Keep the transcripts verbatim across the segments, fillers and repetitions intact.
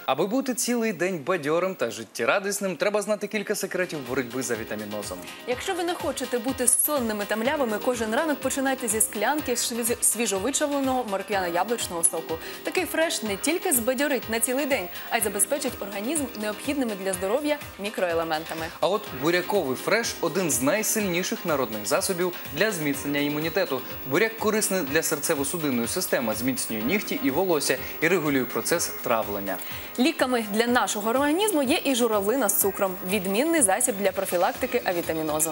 Аби бути цілий день бадьорим та життєрадісним, треба знати кілька секретів боротьби за вітамінозом. Якщо ви не хочете бути сонними та млявими, кожен ранок починайте зі склянки свіжовичавленого морквяно-яблучного соку. Такий фреш не тільки збадьорить на цілий день, а й забезпечить організм необхідними для здоров'я мікроелементами. А от буряковий фреш – один з найсильніших народних засобів для зміцнення імунітету. Буряк корисний для серцево-судинної системи, зміцнює нігті і волосся і регулює процес травлення. Ліками для нашого організму є і журавлина з цукром – відмінний засіб для профілактики авітамінозу.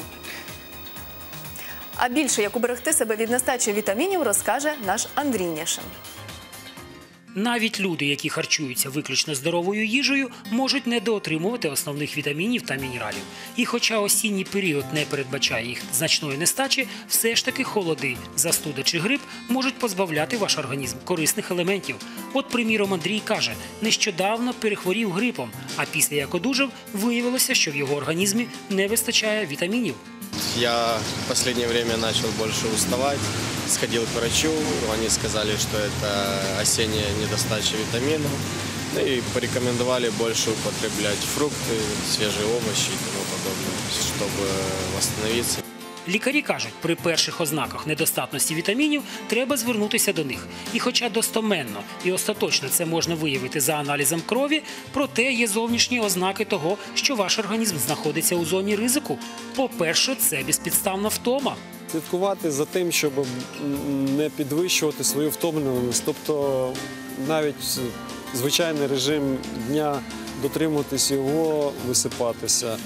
А більше, як уберегти себе від нестачі вітамінів, розкаже наш Андрій Нєшин. Навіть люди, які харчуються виключно здоровою їжею, можуть недоотримувати основних вітамінів та мінералів. І хоча осінній період не передбачає їх значної нестачі, все ж таки холоди, застуда чи грип можуть позбавляти ваш організм корисних елементів. От, приміром, Андрій каже, нещодавно перехворів грипом, а після як одужав, виявилося, що в його організмі не вистачає вітамінів. Я в последнее время начал больше уставать, сходил к врачу, они сказали, что это осенняя недостача витаминов, и порекомендовали больше употреблять фрукты, свежие овощи и тому подобное, чтобы восстановиться. Лікарі кажуть, при перших ознаках недостатності вітамінів треба звернутися до них. І хоча достоменно і остаточно це можна виявити за аналізом крові, проте є зовнішні ознаки того, що ваш організм знаходиться у зоні ризику. По-перше, це безпідставна втома. Слідкувати за тим, щоб не підвищувати свою втомлюваність, тобто навіть звичайний режим дня, дотримуватись його, висипатися,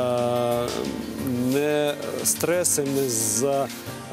не стреси, не, за,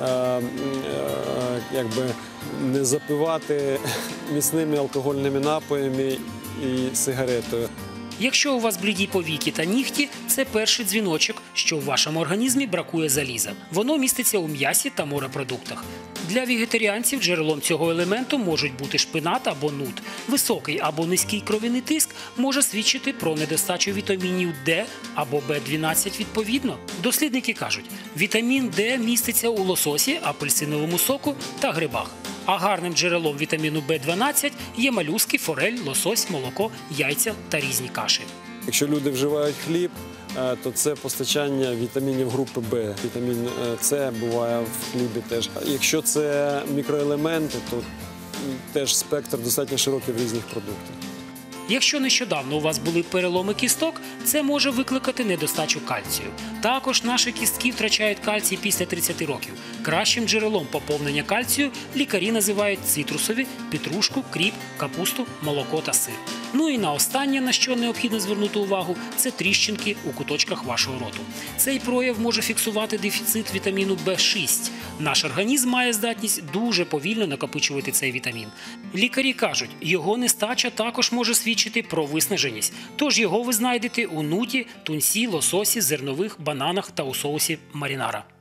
якби, не запивати міцними алкогольними напоями і сигаретою. Якщо у вас бліді повіки та нігті, це перший дзвіночок, що в вашому організмі бракує заліза. Воно міститься у м'ясі та морепродуктах. Для вегетаріанців джерелом цього елементу можуть бути шпинат або нут. Високий або низький кров'яний тиск може свідчити про недостачу вітамінів Д або Б дванадцять відповідно. Дослідники кажуть, вітамін Д міститься у лососі, апельсиновому соку та грибах. А гарним джерелом вітаміну Б дванадцять є молюски, форель, лосось, молоко, яйця та різні каші. Якщо люди вживають хліб, то це постачання вітамінів групи Б. Вітамін С буває в хлібі теж. Якщо це мікроелементи, то теж спектр достатньо широкий в різних продуктах. Якщо нещодавно у вас були переломи кісток, це може викликати недостачу кальцію. Також наші кістки втрачають кальцій після тридцяти років. Кращим джерелом поповнення кальцію лікарі називають цитрусові, петрушку, кріп, капусту, молоко та сир. Ну і на останнє, на що необхідно звернути увагу, це тріщинки у куточках вашого роту. Цей прояв може фіксувати дефіцит вітаміну Б шість. Наш організм має здатність дуже повільно накопичувати цей вітамін. Лікарі кажуть, його нестача також може свідчити про виснаженість. Тож його ви знайдете у нуті, тунці, лососі, зернових, бананах та у соусі марінара.